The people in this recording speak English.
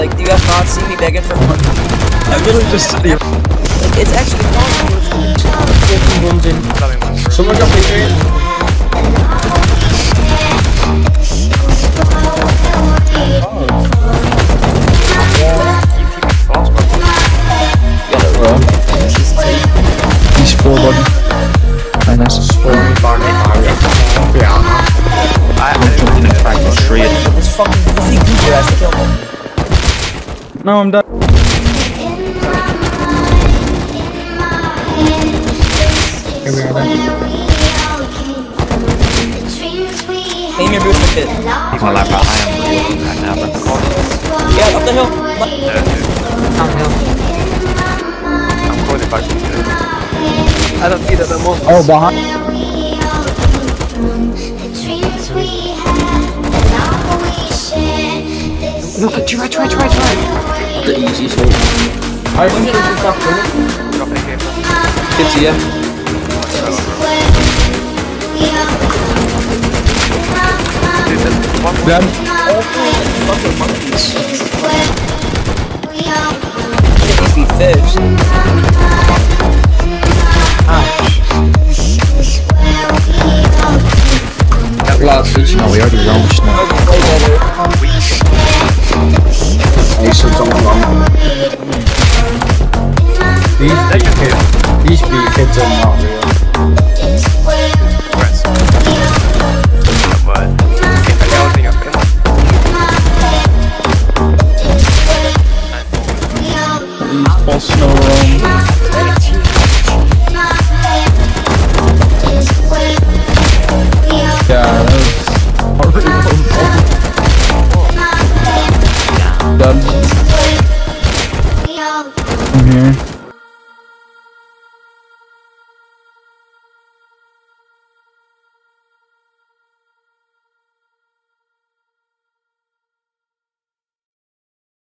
Like, do you guys not see me begging for money? I really just like, it's actually possible. Someone got me here. He's full body. And that's a Spawn body area. Yeah. I'm jumping in a fragment tree. This fucking goofy goober has to kill me. No, I'm done. Here we are then. Aim your boost with it. I can't lie, but I am really right now. But Yeah, up the hill. Downhill. I'm going back to you. I don't see that no more. oh, behind. Look, try. The easy shot. I think you should stop doing it. Dropping again. It's yeah. Them. Fucking monkeys. These be fish. Last switch. No, we already launched now. Way better. Ace of someone wrong. These big kids are